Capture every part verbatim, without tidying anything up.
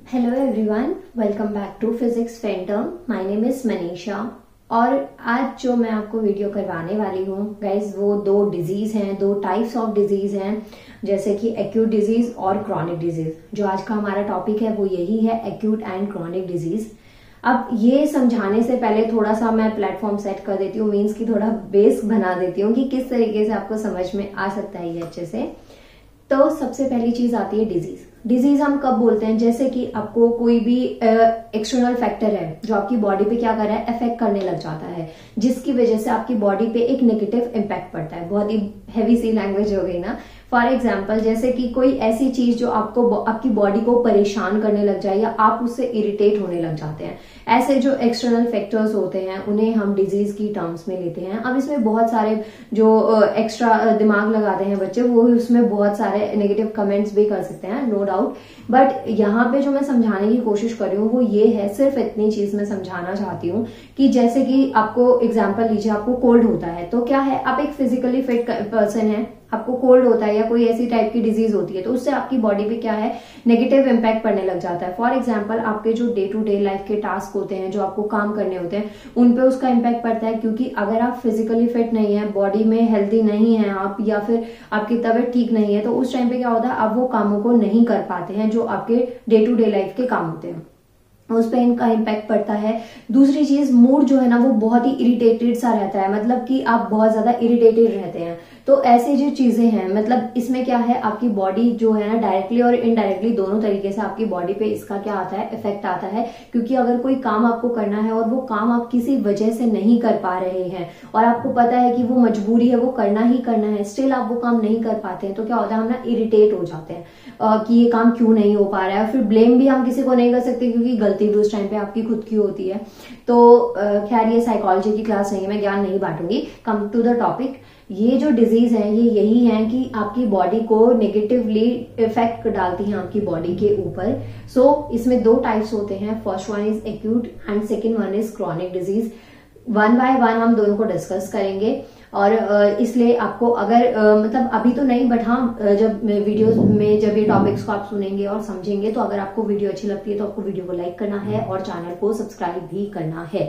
Hello everyone, welcome back to physics phantom. My name is Manisha और आज जो मैं आपको वीडियो करवाने वाली हूँ गाइज, वो दो डिजीज हैं, दो टाइप्स ऑफ डिजीज हैं, जैसे कि एक्यूट डिजीज और क्रॉनिक डिजीज। जो आज का हमारा टॉपिक है वो यही है, एक्यूट एंड क्रॉनिक डिजीज। अब ये समझाने से पहले थोड़ा सा मैं प्लेटफॉर्म सेट कर देती हूँ, मीन्स की थोड़ा बेस बना देती हूँ कि किस तरीके से आपको समझ में आ सकता है ये अच्छे से। तो सबसे पहली चीज आती है डिजीज। डिजीज हम कब बोलते हैं, जैसे कि आपको कोई भी एक्सटर्नल फैक्टर है जो आपकी बॉडी पे क्या कर रहा है, इफेक्ट करने लग जाता है, जिसकी वजह से आपकी बॉडी पे एक नेगेटिव इम्पैक्ट पड़ता है। बहुत ही हैवी सी लैंग्वेज हो गई ना। फॉर एग्जाम्पल, जैसे कि कोई ऐसी चीज जो आपको आपकी बॉडी को परेशान करने लग जाए या आप उससे इरिटेट होने लग जाते हैं, ऐसे जो एक्सटर्नल फैक्टर्स होते हैं उन्हें हम डिजीज की टर्म्स में लेते हैं। अब इसमें बहुत सारे जो एक्स्ट्रा दिमाग लगाते हैं बच्चे, वो उसमें बहुत सारे नेगेटिव कमेंट्स भी कर सकते हैं, नो डाउट। बट यहाँ पे जो मैं समझाने की कोशिश कर रही हूँ वो ये है, सिर्फ इतनी चीज मैं समझाना चाहती हूँ कि जैसे कि आपको एग्जाम्पल लीजिए, आपको कोल्ड होता है तो क्या है, आप एक फिजिकली फिट पर्सन है, आपको कोल्ड होता है या कोई ऐसी टाइप की डिजीज होती है तो उससे आपकी बॉडी पे क्या है, नेगेटिव इम्पैक्ट पड़ने लग जाता है। फॉर एग्जांपल, आपके जो डे टू डे लाइफ के टास्क होते हैं, जो आपको काम करने होते हैं, उन पे उसका इम्पैक्ट पड़ता है। क्योंकि अगर आप फिजिकली फिट नहीं है, बॉडी में हेल्दी नहीं है आप, या फिर आपकी तबीयत ठीक नहीं है, तो उस टाइम पे क्या होता है, आप वो कामों को नहीं कर पाते हैं जो आपके डे टू डे लाइफ के काम होते हैं, उस पर इनका इम्पैक्ट पड़ता है। दूसरी चीज, मूड जो है ना वो बहुत ही इरिटेटेड सा रहता है, मतलब कि आप बहुत ज्यादा इरिटेटेड रहते हैं। तो ऐसी जो चीजें हैं, मतलब इसमें क्या है, आपकी बॉडी जो है ना डायरेक्टली और इनडायरेक्टली दोनों तरीके से आपकी बॉडी पे इसका क्या आता है, इफेक्ट आता है। क्योंकि अगर कोई काम आपको करना है और वो काम आप किसी वजह से नहीं कर पा रहे हैं और आपको पता है कि वो मजबूरी है, वो करना ही करना है, स्टिल आप वो काम नहीं कर पाते हैं, तो क्या होता है, हम ना इरिटेट हो जाते हैं कि ये काम क्यों नहीं हो पा रहा है। फिर ब्लेम भी हम किसी को नहीं कर सकते क्योंकि गलती भी उस टाइम पे आपकी खुद की होती है। तो खैर, ये साइकोलॉजी की क्लास नहीं है, मैं ज्ञान नहीं बांटूंगी। कम टू द टॉपिक, ये जो डिजीज है ये यही है कि आपकी बॉडी को नेगेटिवली इफेक्ट डालती है आपकी बॉडी के ऊपर। सो so, इसमें दो टाइप्स होते हैं, first one is acute and second one is chronic disease. One by one हम दोनों को डिस्कस करेंगे और इसलिए आपको अगर मतलब अभी तो नहीं, बट हाँ जब वीडियोस में जब ये टॉपिक्स को आप सुनेंगे और समझेंगे, तो अगर आपको वीडियो अच्छी लगती है तो आपको वीडियो को लाइक करना है और चैनल को सब्सक्राइब भी करना है।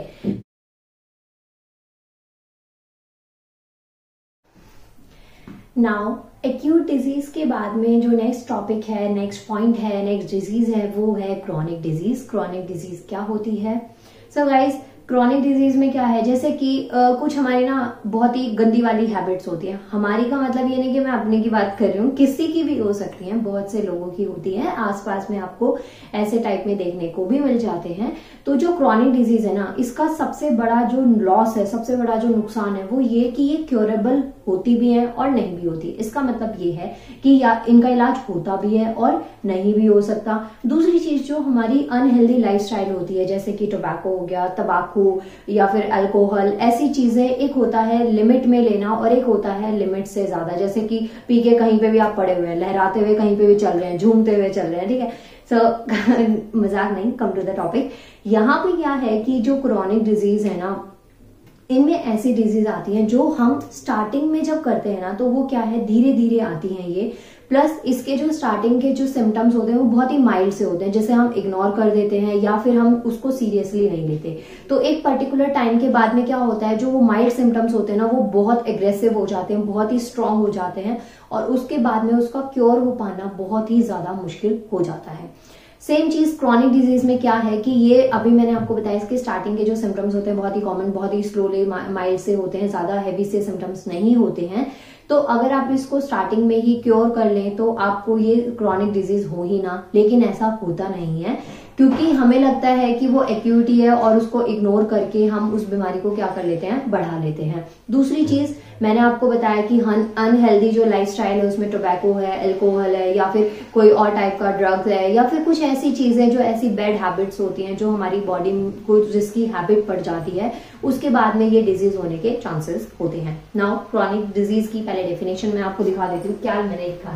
नाउ एक्यूट डिजीज के बाद में जो नेक्स्ट टॉपिक है, नेक्स्ट पॉइंट है, नेक्स्ट डिजीज है, वो है क्रॉनिक डिजीज। क्रॉनिक डिजीज क्या होती है? सो गाइज, क्रॉनिक डिजीज में क्या है, जैसे कि uh, कुछ हमारी ना बहुत ही गंदी वाली हैबिट्स होती हैं। हमारी का मतलब ये नहीं कि मैं अपने की बात कर रही हूँ, किसी की भी हो सकती है, बहुत से लोगों की होती है, आसपास में आपको ऐसे टाइप में देखने को भी मिल जाते हैं। तो जो क्रॉनिक डिजीज है ना, इसका सबसे बड़ा जो लॉस है, सबसे बड़ा जो नुकसान है वो ये कि ये क्योरेबल होती भी है और नहीं भी होती। इसका मतलब ये है कि या इनका इलाज होता भी है और नहीं भी हो सकता। दूसरी चीज, जो हमारी अनहेल्दी लाइफस्टाइल होती है, जैसे कि टोबैको हो गया, तंबाकू या फिर अल्कोहल, ऐसी चीजें, एक होता है लिमिट में लेना और एक होता है लिमिट से ज्यादा। जैसे कि पी के कहीं पे भी आप पड़े हुए हैं, लहराते हुए कहीं पे भी चल रहे हैं, झूमते हुए चल रहे हैं, ठीक है। सो so, मजाक नहीं, कम टू द टॉपिक। यहाँ पे क्या है कि जो क्रॉनिक डिजीज है ना, इनमें ऐसी डिजीज आती हैं जो हम स्टार्टिंग में जब करते हैं ना, तो वो क्या है, धीरे धीरे आती हैं ये। प्लस इसके जो स्टार्टिंग के जो सिम्टम्स होते हैं वो बहुत ही माइल्ड से होते हैं, जैसे हम इग्नोर कर देते हैं या फिर हम उसको सीरियसली नहीं लेते। तो एक पर्टिकुलर टाइम के बाद में क्या होता है, जो वो माइल्ड सिम्टम्स होते हैं ना, वो बहुत एग्रेसिव हो जाते हैं, बहुत ही स्ट्रांग हो जाते हैं, और उसके बाद में उसका क्योर हो पाना बहुत ही ज्यादा मुश्किल हो जाता है। सेम चीज क्रॉनिक डिजीज में क्या है कि ये अभी मैंने आपको बताया, इसके स्टार्टिंग के जो सिम्टम्स होते हैं बहुत ही कॉमन, बहुत ही स्लोली माइल्ड से होते हैं, ज्यादा हैवी से सिम्टम्स नहीं होते हैं। तो अगर आप इसको स्टार्टिंग में ही क्योर कर लें तो आपको ये क्रॉनिक डिजीज हो ही ना, लेकिन ऐसा होता नहीं है, क्योंकि हमें लगता है कि वो एक्यूटी है और उसको इग्नोर करके हम उस बीमारी को क्या कर लेते हैं, बढ़ा लेते हैं। दूसरी चीज, मैंने आपको बताया कि अनहेल्दी जो लाइफस्टाइल है उसमें टोबैको है, अल्कोहल है, या फिर कोई और टाइप का ड्रग्स है, या फिर कुछ ऐसी चीजें जो ऐसी बैड हैबिट्स होती हैं जो हमारी बॉडी को जिसकी हैबिट पड़ जाती है, उसके बाद में ये डिजीज होने के चांसेस होते हैं। नाउ क्रॉनिक डिजीज की पहले डेफिनेशन मैं आपको दिखा देती हूँ, क्या मैंने लिखा है।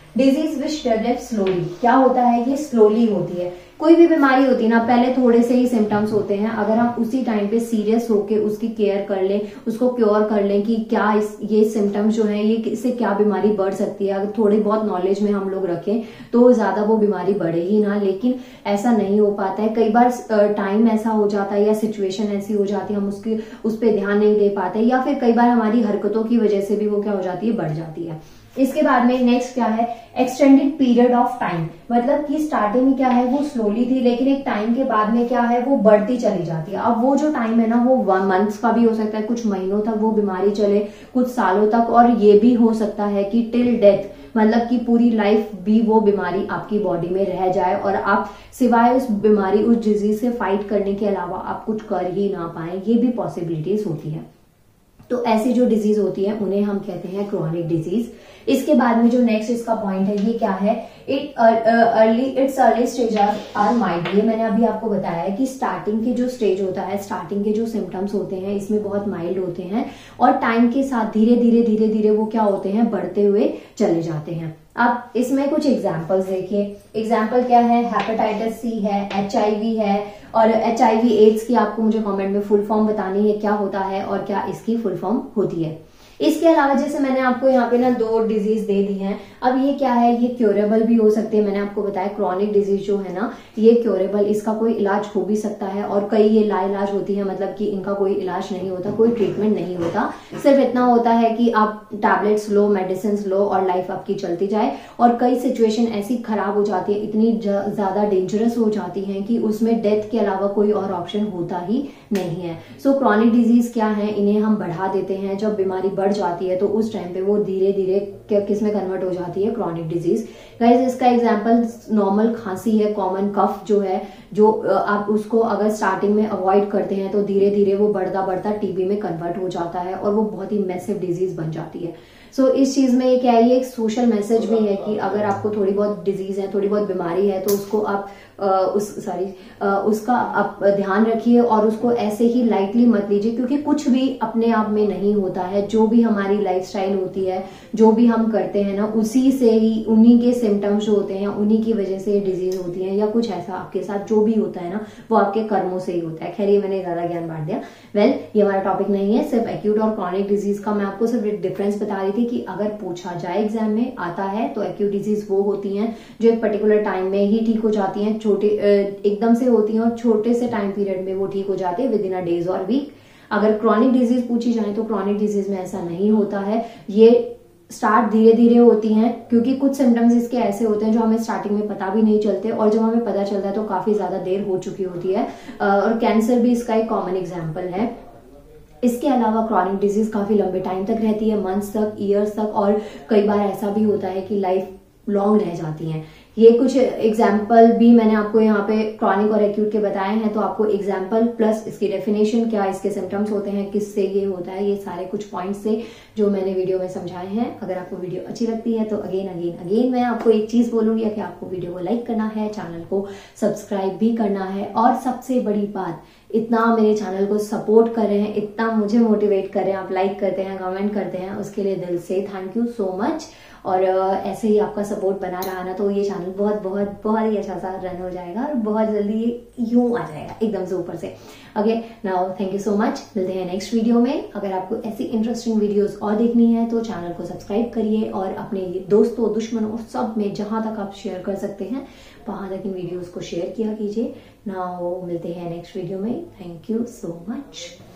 डिजीज विच डेवलप स्लोली, क्या होता है ये स्लोली होती है। कोई भी बीमारी होती है ना, पहले थोड़े से ही सिम्टम्स होते हैं, अगर हम उसी टाइम पे सीरियस होके उसकी केयर कर लें, उसको क्योर कर लें कि क्या इस ये सिम्टम्स जो है ये इससे क्या बीमारी बढ़ सकती है, अगर थोड़ी बहुत नॉलेज में हम लोग रखें तो ज्यादा वो बीमारी बढ़े ही ना, लेकिन ऐसा नहीं हो पाता है। कई बार टाइम ऐसा हो जाता है या सिचुएशन ऐसी हो जाती है, हम उसकी उस पर ध्यान नहीं दे पाते, या फिर कई बार हमारी हरकतों की वजह से भी वो क्या हो जाती है, बढ़ जाती है। इसके बाद में नेक्स्ट क्या है, एक्सटेंडेड पीरियड ऑफ टाइम, मतलब कि स्टार्टिंग में क्या है वो स्लोली थी, लेकिन एक टाइम के बाद में क्या है वो बढ़ती चली जाती है। अब वो जो टाइम है ना वो वन मंथ्स का भी हो सकता है, कुछ महीनों तक वो बीमारी चले, कुछ सालों तक, और ये भी हो सकता है कि टिल डेथ, मतलब कि पूरी लाइफ भी वो बीमारी आपकी बॉडी में रह जाए और आप सिवाय उस बीमारी उस डिजीज से फाइट करने के अलावा आप कुछ कर ही ना पाए, ये भी पॉसिबिलिटीज होती है। तो ऐसी जो डिजीज होती है उन्हें हम कहते हैं क्रोनिक डिजीज। इसके बाद में जो नेक्स्ट इसका पॉइंट है ये क्या है, it early it's early stage or mild. ये मैंने अभी आपको बताया है कि स्टार्टिंग के जो स्टेज होता है, स्टार्टिंग के जो सिम्टम्स होते हैं इसमें बहुत माइल्ड होते हैं, और टाइम के साथ धीरे धीरे धीरे धीरे वो क्या होते हैं, बढ़ते हुए चले जाते हैं। अब इसमें कुछ एग्जाम्पल्स देखिए, एग्जाम्पल क्या है, हेपेटाइटिस सी है, एच आई वी है, और एच आई वी एड्स की आपको मुझे कमेंट में फुल फॉर्म बतानी है क्या होता है और क्या इसकी फुल फॉर्म होती है। इसके अलावा जैसे मैंने आपको यहाँ पे ना दो डिजीज दे दी हैं, अब ये क्या है, ये क्योरेबल भी हो सकते हैं। मैंने आपको बताया क्रोनिक डिजीज जो है ना ये क्योरेबल, इसका कोई इलाज हो भी सकता है, और कई ये लाइलाज होती है, मतलब कि इनका कोई इलाज नहीं होता, कोई ट्रीटमेंट नहीं होता, सिर्फ इतना होता है कि आप टैबलेट्स लो, मेडिसिन लो और लाइफ आपकी चलती जाए। और कई सिचुएशन ऐसी खराब हो जाती है, इतनी ज्यादा डेंजरस हो जाती है कि उसमें डेथ के अलावा कोई और ऑप्शन होता ही नहीं है। सो क्रोनिक डिजीज क्या है, इन्हें हम बढ़ा देते हैं, जब बीमारी बढ़ जाती है तो उस टाइम पे वो धीरे धीरे किस में कन्वर्ट हो जाती है, क्रोनिक डिजीज। गाइस इसका एग्जांपल नॉर्मल खांसी है, कॉमन कफ जो है, जो आप उसको अगर स्टार्टिंग में अवॉइड करते हैं तो धीरे धीरे वो बढ़ता बढ़ता टीबी में कन्वर्ट हो जाता है और वो बहुत ही मैसिव डिजीज बन जाती है। सो so, इस चीज में क्या है, ये एक सोशल मैसेज भी है कि अगर आपको थोड़ी बहुत डिजीज है, थोड़ी बहुत बीमारी है, तो उसको आप आ, उस सॉरी उसका आप ध्यान रखिए और उसको ऐसे ही लाइटली मत लीजिए, क्योंकि कुछ भी अपने आप में नहीं होता है। जो भी हमारी लाइफस्टाइल होती है, जो भी हम करते हैं ना, उसी से ही, उन्हीं के सिम्टम्स जो होते हैं उन्हीं की वजह से डिजीज होती है, या कुछ ऐसा आपके साथ जो भी होता है ना वो आपके कर्मों से ही होता है। खैर ये मैंने ज्यादा ज्ञान बांट दिया। वेल ये हमारा टॉपिक नहीं है, सिर्फ एक्यूट और क्रॉनिक डिजीज का मैं आपको सिर्फ डिफरेंस बता रही थी कि अगर पूछा जाए एग्जाम में आता है तो एक्यूट डिजीज वो होती हैं जो एक पर्टिकुलर टाइम में ही ठीक हो जाती हैं, छोटे एकदम से होती हैं और छोटे से टाइम पीरियड में वो ठीक हो जाते हैं विद इन अ डेज और वीक। अगर क्रॉनिक डिजीज पूछी जाए तो क्रॉनिक डिजीज में ऐसा नहीं होता है, ये स्टार्ट धीरे धीरे होती हैं, क्योंकि कुछ सिम्टम्स इसके ऐसे होते हैं जो हमें स्टार्टिंग में पता भी नहीं चलते, और जब हमें पता चलता है तो काफी ज्यादा देर हो चुकी होती है। और कैंसर भी इसका एक कॉमन एग्जाम्पल है। इसके अलावा क्रॉनिक डिजीज काफी लंबे टाइम तक रहती है, मंथ्स तक, ईयर्स तक, और कई बार ऐसा भी होता है कि लाइफ लॉन्ग रह जाती हैं। ये कुछ एग्जाम्पल भी मैंने आपको यहाँ पे क्रॉनिक और एक्यूट के बताए हैं, तो आपको एग्जाम्पल प्लस इसकी डेफिनेशन क्या, इसके सिम्टम्स होते हैं, किससे ये होता है, ये सारे कुछ पॉइंट्स से जो मैंने वीडियो में समझाए हैं। अगर आपको वीडियो अच्छी लगती है तो अगेन अगेन अगेन मैं आपको एक चीज बोलूंगी कि आपको वीडियो को लाइक करना है, चैनल को सब्सक्राइब भी करना है, और सबसे बड़ी बात, इतना मेरे चैनल को सपोर्ट कर रहे हैं, इतना मुझे मोटिवेट कर रहे हैं, आप लाइक करते हैं, कमेंट करते हैं, उसके लिए दिल से थैंक यू सो मच। और ऐसे ही आपका सपोर्ट बना रहा ना तो ये चैनल बहुत बहुत बहुत ही अच्छा सा रन हो जाएगा और बहुत जल्दी यूं आ जाएगा एकदम से ऊपर से। Okay now thank you so much, मिलते हैं नेक्स्ट वीडियो में। अगर आपको ऐसी इंटरेस्टिंग वीडियोस और देखनी है तो चैनल को सब्सक्राइब करिए और अपने दोस्तों, दुश्मनों, सब में जहां तक आप शेयर कर सकते हैं वहां तक इन वीडियोस को शेयर किया कीजिए। नाउ मिलते हैं नेक्स्ट वीडियो में। Thank you so much.